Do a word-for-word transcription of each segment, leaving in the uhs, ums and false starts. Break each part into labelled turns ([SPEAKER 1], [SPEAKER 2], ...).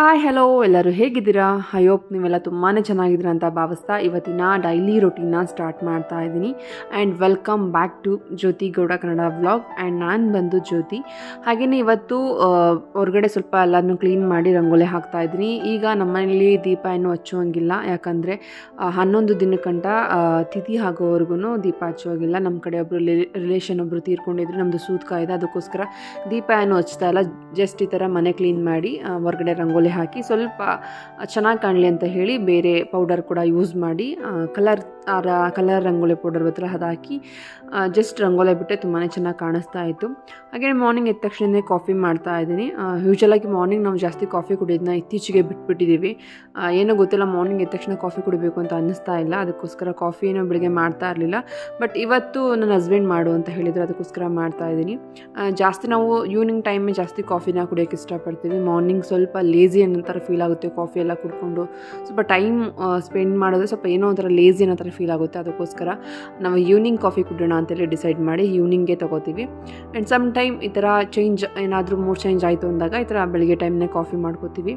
[SPEAKER 1] Hi hello ಎಲ್ಲರೂ ಹೇಗಿದ್ದೀರಾ? I hope ನೀವೆಲ್ಲ ತುಂಬಾ ಚೆನ್ನಾಗಿದ್ದೀರಾ ಅಂತ ಭಾವಿಸ್ತಾ ಇವತ್ತಿನ ಡೈಲಿ ರೊಟೀನ್ನ ಸ್ಟಾರ್ಟ್ ಮಾಡ್ತಾ ಇದ್ದೀನಿ. And welcome back to Jyothi Gowda Kannada vlog. And ನಾನು ಬಂದು ಜ್ಯೋತಿ. ಹಾಗೆಯೇ ಇವತ್ತು ಹೊರಗಡೆ ಸ್ವಲ್ಪ ಎಲ್ಲನೂ ಕ್ಲೀನ್ ಮಾಡಿ ರಂಗೋಲಿ ಹಾಕ್ತಾ ಇದ್ದೀನಿ. ಈಗ ನಮ್ಮನೇಲಿ ದೀಪ ಏನು ಹಚ್ಚುವಂಗಿಲ್ಲ, ಯಾಕಂದರೆ ಹನ್ನೊಂದು ದಿನಕ್ಕಂಟ ತಿಥಿ ಆಗೋವರೆಗೂ ದೀಪ ಹಚ್ಚುವಾಗಿಲ್ಲ. ನಮ್ಮ ಕಡೆ ಒಬ್ಬರು ರಿಲೇಷನ್ ಒಬ್ಬರು ತೀರ್ಕೊಂಡಿದ್ರು, ನಮ್ಮದು ಸೂತ್ಕ ಇದೆ, ಅದಕ್ಕೋಸ್ಕರ ದೀಪ ಏನು ಹಚ್ತಾ ಇಲ್ಲ. ಜಸ್ಟ್ ಈ ಥರ ಮನೆ ಕ್ಲೀನ್ ಮಾಡಿ ಹೊರಗಡೆ ರಂಗೋಲಿ ಹಾಕಿ ಸ್ವಲ್ಪ ಚೆನ್ನಾಗಿ ಕಾಣಲಿ ಅಂತ ಹೇಳಿ ಬೇರೆ ಪೌಡರ್ ಕೂಡ ಯೂಸ್ ಮಾಡಿ ಕಲರ್ ಕಲರ್ ರಂಗೋಲಿ ಪೌಡರ್ ಹತ್ರ ಅದು ಹಾಕಿ ಜಸ್ಟ್ ರಂಗೋಲಿ ಬಿಟ್ಟೆ ತುಂಬಾ ಚೆನ್ನಾಗಿ ಕಾಣಿಸ್ತಾ ಇತ್ತು. ಹಾಗೆ ಮಾರ್ನಿಂಗ್ ಎದ್ದ ತಕ್ಷಣ ಕಾಫಿ ಮಾಡ್ತಾ ಇದ್ದೀನಿ. ಯೂಶ್ವಲಾಗಿ ಮಾರ್ನಿಂಗ್ ನಾವು ಜಾಸ್ತಿ ಕಾಫಿ ಕುಡಿಯೋದನ್ನ ಇತ್ತೀಚೆಗೆ ಬಿಟ್ಬಿಟ್ಟಿದ್ದೀವಿ. ಏನೋ ಗೊತ್ತಿಲ್ಲ, ಮಾರ್ನಿಂಗ್ ಎದ್ದ ತಕ್ಷಣ ಕಾಫಿ ಕುಡಿಬೇಕು ಅಂತ ಅನ್ನಿಸ್ತಾ ಇಲ್ಲ, ಅದಕ್ಕೋಸ್ಕರ ಕಾಫಿ ಏನೋ ಬೆಳಿಗ್ಗೆ ಮಾಡ್ತಾ ಇರಲಿಲ್ಲ. ಬಟ್ ಇವತ್ತು ನನ್ನ ಹಸ್ಬೆಂಡ್ ಮಾಡು ಅಂತ ಹೇಳಿದ್ರು, ಅದಕ್ಕೋಸ್ಕರ ಮಾಡ್ತಾ ಇದ್ದೀನಿ. ಜಾಸ್ತಿ ನಾವು ಈವ್ನಿಂಗ್ ಟೈಮೇ ಜಾಸ್ತಿ ಕಾಫಿನ ಕುಡಿಯೋಕ್ಕೆ ಇಷ್ಟಪಡ್ತೀವಿ. ಮಾರ್ನಿಂಗ್ ಸ್ವಲ್ಪ ಲೇಸಿ ಅನ್ನೋ ಥರ ಫೀಲ್ ಆಗುತ್ತೆ, ಕಾಫಿ ಎಲ್ಲ ಕುಡ್ಕೊಂಡು ಸ್ವಲ್ಪ ಟೈಮ್ ಸ್ಪೆಂಡ್ ಮಾಡೋದು ಸ್ವಲ್ಪ ಏನೋ ಒಂಥರ ಲೇಸಿ ಅನ್ನೋ ಥರ ಫೀಲ್ ಆಗುತ್ತೆ. ಅದಕ್ಕೋಸ್ಕರ ನಾವು ಈವ್ನಿಂಗ್ ಕಾಫಿ ಕುಡಿಯೋಣ ಅಂತೇಳಿ ಡಿಸೈಡ್ ಮಾಡಿ ಈವ್ನಿಂಗೇ ತೊಗೋತೀವಿ. ಆ್ಯಂಡ್ ಸಮ್ ಟೈಮ್ ಈ ಥರ ಚೇಂಜ್ ಏನಾದರೂ ಮೂಡ್ ಚೇಂಜ್ ಆಯಿತು ಅಂದಾಗ ಈ ಥರ ಬೆಳಿಗ್ಗೆ ಟೈಮ್ನೇ ಕಾಫಿ ಮಾಡ್ಕೋತೀವಿ.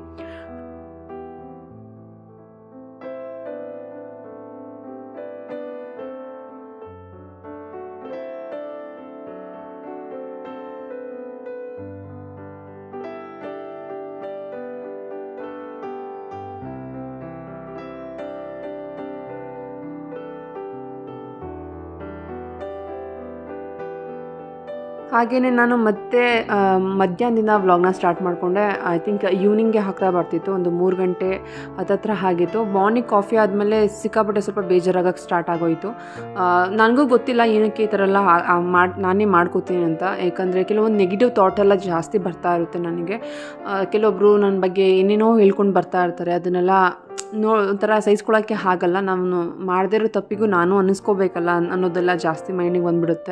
[SPEAKER 1] ಹಾಗೆಯೇ ನಾನು ಮತ್ತೆ ಮಧ್ಯಾಹ್ನದಿಂದ ವ್ಲಾಗ್ನ ಸ್ಟಾರ್ಟ್ ಮಾಡಿಕೊಂಡೆ. ಐ ಥಿಂಕ್ ಈವ್ನಿಂಗ್ಗೆ ಹಾಕ್ತಾ ಬರ್ತಿತ್ತು, ಒಂದು ಮೂರು ಗಂಟೆ ಹತ್ತತ್ರ ಆಗಿತ್ತು. ಮಾರ್ನಿಂಗ್ ಕಾಫಿ ಆದಮೇಲೆ ಸಿಕ್ಕಾಪಟ್ಟೆ ಸ್ವಲ್ಪ ಬೇಜಾರಾಗಕ್ಕೆ ಸ್ಟಾರ್ಟ್ ಆಗೋಯಿತು. ನನಗೂ ಗೊತ್ತಿಲ್ಲ ಏನಕ್ಕೆ ಈ ಥರ ಎಲ್ಲ ಮಾಡಿ ನಾನೇ ಮಾಡ್ಕೋತೀನಿ ಅಂತ, ಯಾಕಂದರೆ ಕೆಲವೊಂದು ನೆಗೆಟಿವ್ ಥಾಟ್ ಎಲ್ಲ ಜಾಸ್ತಿ ಬರ್ತಾ ಇರುತ್ತೆ ನನಗೆ. ಕೆಲವೊಬ್ಬರು ನನ್ನ ಬಗ್ಗೆ ಏನೇನೋ ಹೇಳ್ಕೊಂಡು ಬರ್ತಾ ಇರ್ತಾರೆ, ಅದನ್ನೆಲ್ಲ ನೋ ಒಂಥರ ಸಹಿಸ್ಕೊಳ್ಳೋಕ್ಕೆ ಆಗಲ್ಲ. ನಾನು ಮಾಡದೇ ಇರೋ ತಪ್ಪಿಗೂ ನಾನು ಅನ್ನಿಸ್ಕೋಬೇಕಲ್ಲ ಅನ್ನೋದೆಲ್ಲ ಜಾಸ್ತಿ ಮೈಂಡಿಗೆ ಬಂದುಬಿಡುತ್ತೆ.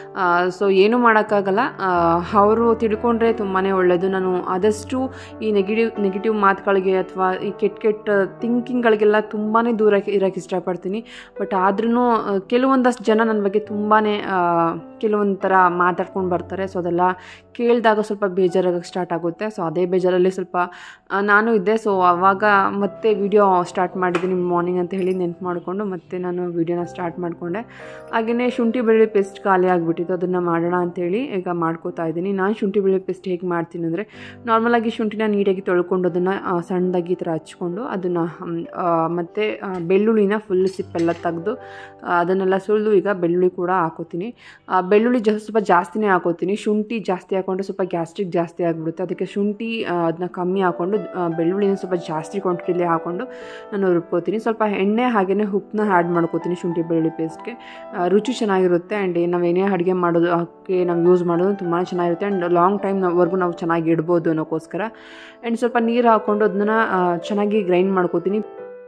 [SPEAKER 1] ಸೊ ಏನೂ ಮಾಡೋಕ್ಕಾಗಲ್ಲ, ಅವರು ತಿಳ್ಕೊಂಡ್ರೆ ತುಂಬಾ ಒಳ್ಳೆಯದು. ನಾನು ಆದಷ್ಟು ಈ ನೆಗೆಟಿವ್ ನೆಗೆಟಿವ್ ಮಾತುಗಳಿಗೆ ಅಥವಾ ಈ ಕೆಟ್ಟ ಕೆಟ್ಟ ಥಿಂಕಿಂಗ್ಗಳಿಗೆಲ್ಲ ತುಂಬಾ ದೂರ ಇರೋಕ್ಕೆ ಇಷ್ಟಪಡ್ತೀನಿ. ಬಟ್ ಆದ್ರೂ ಕೆಲವೊಂದಷ್ಟು ಜನ ನನ್ನ ಬಗ್ಗೆ ತುಂಬಾ ಕೆಲವೊಂದು ಥರ ಮಾತಾಡ್ಕೊಂಡು ಬರ್ತಾರೆ. ಸೊ ಅದೆಲ್ಲ ಕೇಳಿದಾಗ ಸ್ವಲ್ಪ ಬೇಜಾರಾಗಕ್ಕೆ ಸ್ಟಾರ್ಟ್ ಆಗುತ್ತೆ. ಸೊ ಅದೇ ಬೇಜಾರಲ್ಲಿ ಸ್ವಲ್ಪ ನಾನು ಇದ್ದೆ. ಸೊ ಆವಾಗ ಮತ್ತೆ ವಿಡಿಯೋ ಸ್ಟಾರ್ಟ್ ಮಾಡಿದ್ದೀನಿ ಮಾರ್ನಿಂಗ್ ಅಂತ ಹೇಳಿ ನೆನ್ಪು ಮಾಡಿಕೊಂಡು ಮತ್ತೆ ನಾನು ವೀಡಿಯೋನ ಸ್ಟಾರ್ಟ್ ಮಾಡಿಕೊಂಡೆ. ಹಾಗೆಯೇ ಶುಂಠಿ ಬೆಳ್ಳುಳ್ಳಿ ಪೇಸ್ಟ್ ಖಾಲಿ ಆಗಿಬಿಟ್ಟಿತ್ತು, ಅದನ್ನು ಮಾಡೋಣ ಅಂಥೇಳಿ ಈಗ ಮಾಡ್ಕೋತಾ ಇದ್ದೀನಿ. ನಾನು ಶುಂಠಿ ಬೆಳ್ಳುಳ್ಳಿ ಪೇಸ್ಟ್ ಹೇಗೆ ಮಾಡ್ತೀನಿ ಅಂದರೆ, ನಾರ್ಮಲಾಗಿ ಶುಂಠಿನ ನೀಟಾಗಿ ತೊಳ್ಕೊಂಡು ಅದನ್ನು ಸಣ್ಣದಾಗಿ ಈ ಥರ ಹಚ್ಕೊಂಡು ಅದನ್ನು ಮತ್ತು ಬೆಳ್ಳುಳ್ಳಿನ ಫುಲ್ ಸಿಪ್ಪೆಲ್ಲ ತೆಗೆದು ಅದನ್ನೆಲ್ಲ ಸುಳಿದು ಈಗ ಬೆಳ್ಳುಳ್ಳಿ ಕೂಡ ಹಾಕೋತೀನಿ. ಬೆಳ್ಳುಳ್ಳಿ ಜ ಸ್ವಲ್ಪ ಜಾಸ್ತಿನೇ ಹಾಕೋತೀನಿ. ಶುಂಠಿ ಜಾಸ್ತಿ ಹಾಕ್ಕೊಂಡ್ರೆ ಸ್ವಲ್ಪ ಗ್ಯಾಸ್ಟ್ರಿಕ್ ಜಾಸ್ತಿ ಆಗಿಬಿಡುತ್ತೆ, ಅದಕ್ಕೆ ಶುಂಠಿ ಅದನ್ನ ಕಮ್ಮಿ ಹಾಕ್ಕೊಂಡು ಬೆಳ್ಳುಳ್ಳಿನ ಸ್ವಲ್ಪ ಜಾಸ್ತಿ ಕ್ವಾಂಟಿಟಿಲಿ ಹಾಕ್ಕೊಂಡು ನಾನು ರುಬ್ಕೋತೀನಿ. ಸ್ವಲ್ಪ ಎಣ್ಣೆ ಹಾಗೆಯೇ ಉಪ್ಪನ್ನ ಆ್ಯಡ್ ಮಾಡ್ಕೋತೀನಿ ಶುಂಠಿ ಬೆಳ್ಳುಳ್ಳಿ ಪೇಸ್ಟ್ಗೆ. ರುಚಿ ಚೆನ್ನಾಗಿರುತ್ತೆ. ಆ್ಯಂಡ್ ನಾವು ಏನೇ ಅಡುಗೆ ಮಾಡೋದು ಹಾಕಿ ನಾವು ಯೂಸ್ ಮಾಡೋದು ತುಂಬಾ ಚೆನ್ನಾಗಿರುತ್ತೆ. ಆ್ಯಂಡ್ ಲಾಂಗ್ ಟೈಮ್ವರೆಗೂ ನಾವು ಚೆನ್ನಾಗಿ ಇಡ್ಬೋದು ಅನ್ನೋಕ್ಕೋಸ್ಕರ. ಆ್ಯಂಡ್ ಸ್ವಲ್ಪ ನೀರು ಹಾಕ್ಕೊಂಡು ಅದನ್ನ ಚೆನ್ನಾಗಿ ಗ್ರೈಂಡ್ ಮಾಡ್ಕೋತೀನಿ.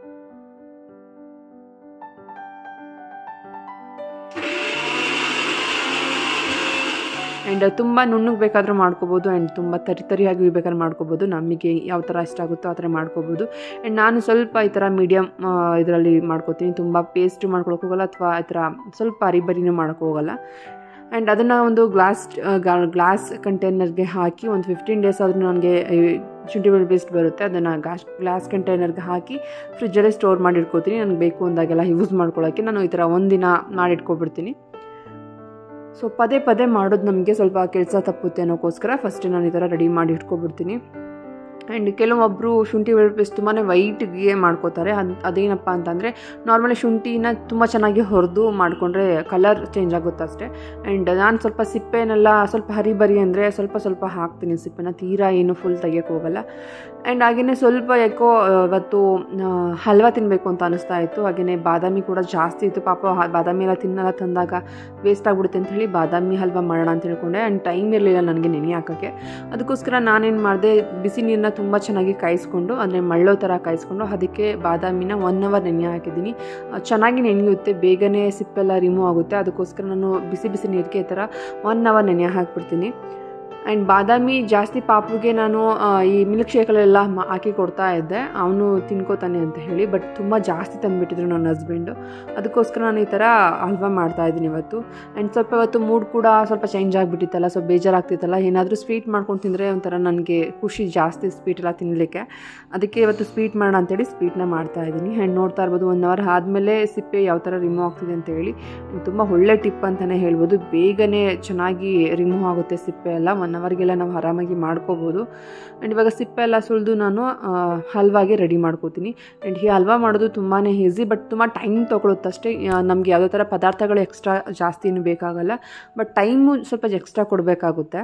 [SPEAKER 1] ಆ್ಯಂಡ್ ತುಂಬ ನುಣ್ಣಗೆ ಬೇಕಾದರೂ ಮಾಡ್ಕೋಬೋದು, ಆ್ಯಂಡ್ ತುಂಬ ತರಿ ತರಿಯಾಗಿ ಬೇಕಾದ್ರೆ ಮಾಡ್ಕೋಬೋದು. ನಮಗೆ ಯಾವ ಥರ ಇಷ್ಟ ಆಗುತ್ತೋ ಆ ಥರ ಮಾಡ್ಕೋಬೋದು. ಆ್ಯಂಡ್ ನಾನು ಸ್ವಲ್ಪ ಈ ಥರ ಮೀಡಿಯಮ್ ಇದರಲ್ಲಿ ಮಾಡ್ಕೋತೀನಿ, ತುಂಬ ಪೇಸ್ಟ್ ಮಾಡ್ಕೊಳಕ್ಕೆ ಹೋಗಲ್ಲ ಅಥವಾ ಈ ಥರ ಸ್ವಲ್ಪ ಅರಿಬರಿನೂ ಮಾಡೋಕ್ಕೆ ಹೋಗಲ್ಲ. ಆ್ಯಂಡ್ ಅದನ್ನು ಒಂದು ಗ್ಲಾಸ್ ಗ್ಲಾಸ್ ಕಂಟೈನರ್ಗೆ ಹಾಕಿ ಒಂದು ಫಿಫ್ಟೀನ್ ಡೇಸ್ ಆದರೂ ನನಗೆ ಶುಂಠಿ ಬೆಳ್ಳುಳ್ಳಿ ಪೇಸ್ಟ್ ಬರುತ್ತೆ, ಅದನ್ನು ಗ್ಲಾಸ್ ಗ್ಲಾಸ್ ಕಂಟೈನರ್ಗೆ ಹಾಕಿ ಫ್ರಿಜ್ಜಲ್ಲೇ ಸ್ಟೋರ್ ಮಾಡಿ ಇಟ್ಕೋತೀನಿ. ನನಗೆ ಬೇಕು ಅಂದಾಗೆಲ್ಲ ಯೂಸ್ ಮಾಡ್ಕೊಳ್ಳೋಕ್ಕೆ ನಾನು ಈ ಥರ ಒಂದಿನ ಮಾಡಿಟ್ಕೊಬಿಡ್ತೀನಿ. ಸೊ ಪದೇ ಪದೇ ಮಾಡೋದು ನಮಗೆ ಸ್ವಲ್ಪ ಕೆಲಸ ತಪ್ಪುತ್ತೆ ಅನ್ನೋಕ್ಕೋಸ್ಕರ ಫಸ್ಟ್ ನಾನು ಈ ಥರ ರೆಡಿ ಮಾಡಿ ಇಟ್ಕೊಬಿಡ್ತೀನಿ. ಆ್ಯಂಡ್ ಕೆಲವೊಬ್ಬರು ಶುಂಠಿ ಬೆಳ್ಳುಳ್ಳಿ ಪೇಸ್ಟ್ ತುಂಬಾ ವೈಟ್ಗೆ ಮಾಡ್ಕೋತಾರೆ. ಅದು ಅದೇನಪ್ಪ ಅಂತಂದರೆ, ನಾರ್ಮಲಿ ಶುಂಠಿನ ತುಂಬ ಚೆನ್ನಾಗಿ ಹುರಿದು ಮಾಡಿಕೊಂಡ್ರೆ ಕಲರ್ ಚೇಂಜ್ ಆಗುತ್ತೆ ಅಷ್ಟೇ. ಆ್ಯಂಡ್ ನಾನು ಸ್ವಲ್ಪ ಸಿಪ್ಪೆನೆಲ್ಲ ಸ್ವಲ್ಪ ಹರಿಬರಿ ಅಂದರೆ ಸ್ವಲ್ಪ ಸ್ವಲ್ಪ ಹಾಕ್ತೀನಿ ಸಿಪ್ಪೆನ, ತೀರಾ ಏನು ಫುಲ್ ತೆಗಿಯೋಕ್ಕೆ ಹೋಗಲ್ಲ. ಆ್ಯಂಡ್ ಹಾಗೆಯೇ ಸ್ವಲ್ಪ ಯಾಕೋ ಇವತ್ತು ಹಲ್ವಾ ತಿನ್ನಬೇಕು ಅಂತ ಅನ್ನಿಸ್ತಾ ಇತ್ತು. ಹಾಗೆಯೇ ಬಾದಾಮಿ ಕೂಡ ಜಾಸ್ತಿ ಇತ್ತು, ಪಾಪ ಬಾದಾಮಿ ಎಲ್ಲ ತಿನ್ನಲ್ಲ ತಂದಾಗ ವೇಸ್ಟ್ ಆಗಿಬಿಡುತ್ತೆ ಅಂತ ಹೇಳಿ ಬಾದಾಮಿ ಹಲ್ವಾ ಮಾಡೋಣ ಅಂತ ಹೇಳ್ಕೊಂಡೆ. ಆ್ಯಂಡ್ ಟೈಮ್ ಇರಲಿಲ್ಲ ನನಗೆ ನೆನೆ ಹಾಕೋಕ್ಕೆ, ಅದಕ್ಕೋಸ್ಕರ ನಾನೇನು ಮಾಡಿದೆ, ಬಿಸಿ ನೀರನ್ನ ತುಂಬ ಚೆನ್ನಾಗಿ ಕಾಯಿಸ್ಕೊಂಡು ಅಂದರೆ ಮಳ್ಳೋ ಥರ ಕಾಯಿಸ್ಕೊಂಡು ಅದಕ್ಕೆ ಬಾದಾಮಿನ ಒನ್ ಅವರ್ ನೆನೆ ಹಾಕಿದ್ದೀನಿ. ಚೆನ್ನಾಗಿ ನೆನೆಯುತ್ತೆ, ಬೇಗನೆ ಸಿಪ್ಪೆಲ್ಲ ರಿಮೂವ್ ಆಗುತ್ತೆ. ಅದಕ್ಕೋಸ್ಕರ ನಾನು ಬಿಸಿ ಬಿಸಿ ನೀರಿಗೆ ಈ ಥರ ಒನ್ ಅವರ್ ನೆನೆ ಹಾಕಿಬಿಡ್ತೀನಿ. ಆ್ಯಂಡ್ ಬಾದಾಮಿ ಜಾಸ್ತಿ ಪಾಪುಗೆ ನಾನು ಈ ಮಿಲ್ಕ್ ಶೇಕಲ್ಲೆಲ್ಲ ಹಾಕಿ ಕೊಡ್ತಾ ಇದ್ದೆ, ಅವನು ತಿನ್ಕೋತಾನೆ ಅಂತ ಹೇಳಿ. ಬಟ್ ತುಂಬ ಜಾಸ್ತಿ ತಂದುಬಿಟ್ಟಿದ್ರು ನನ್ನ ಹಸ್ಬೆಂಡು, ಅದಕ್ಕೋಸ್ಕರ ನಾನು ಈ ಥರ ಹಲ್ವಾ ಮಾಡ್ತಾಯಿದ್ದೀನಿ ಇವತ್ತು. ಆ್ಯಂಡ್ ಸ್ವಲ್ಪ ಇವತ್ತು ಮೂಡ್ ಕೂಡ ಸ್ವಲ್ಪ ಚೇಂಜ್ ಆಗಿಬಿಟ್ಟಿತ್ತಲ್ಲ, ಸ್ವಲ್ಪ ಬೇಜಾರಾಗ್ತಿತ್ತಲ್ಲ, ಏನಾದರೂ ಸ್ವೀಟ್ ಮಾಡ್ಕೊಂಡು ತಿಂದರೆ ಒಂಥರ ನನಗೆ ಖುಷಿ ಜಾಸ್ತಿ ಸ್ವೀಟ್ ಎಲ್ಲ ತಿನ್ನಲಿಕ್ಕೆ. ಅದಕ್ಕೆ ಇವತ್ತು ಸ್ವೀಟ್ ಮಾಡೋಣ ಅಂತೇಳಿ ಸ್ವೀಟ್ನ ಮಾಡ್ತಾಯಿದ್ದೀನಿ. ಆ್ಯಂಡ್ ನೋಡ್ತಾ ಇರ್ಬೋದು ಒನ್ ಅವರ್ ಆದಮೇಲೆ ಸಿಪ್ಪೆ ಯಾವ ಥರ ರಿಮೂವ್ ಆಗ್ತಿದೆ ಅಂತ ಹೇಳಿ. ತುಂಬ ಒಳ್ಳೆ ಟಿಪ್ ಅಂತಲೇ ಹೇಳ್ಬೋದು, ಬೇಗನೆ ಚೆನ್ನಾಗಿ ರಿಮೂವ್ ಆಗುತ್ತೆ ಸಿಪ್ಪೆ ಎಲ್ಲ. ಒನ್ ಅವರ್ಗೆಲ್ಲ ನಾವು ಆರಾಮಾಗಿ ಮಾಡ್ಕೋಬೋದು. ಆ್ಯಂಡ್ ಇವಾಗ ಸಿಪ್ಪೆ ಎಲ್ಲ ಸುಲಿದು ನಾನು ಹಲ್ವಾಗೆ ರೆಡಿ ಮಾಡ್ಕೋತೀನಿ. ಆ್ಯಂಡ್ ಈ ಹಲ್ವಾ ಮಾಡೋದು ತುಂಬಾ ಈಸಿ, ಬಟ್ ತುಂಬ ಟೈಮ್ ತೊಗೊಳುತ್ತಷ್ಟೇ. ನಮಗೆ ಯಾವುದೇ ಥರ ಪದಾರ್ಥಗಳು ಎಕ್ಸ್ಟ್ರಾ ಜಾಸ್ತಿನೂ ಬೇಕಾಗಲ್ಲ, ಬಟ್ ಟೈಮು ಸ್ವಲ್ಪ ಎಕ್ಸ್ಟ್ರಾ ಕೊಡಬೇಕಾಗುತ್ತೆ.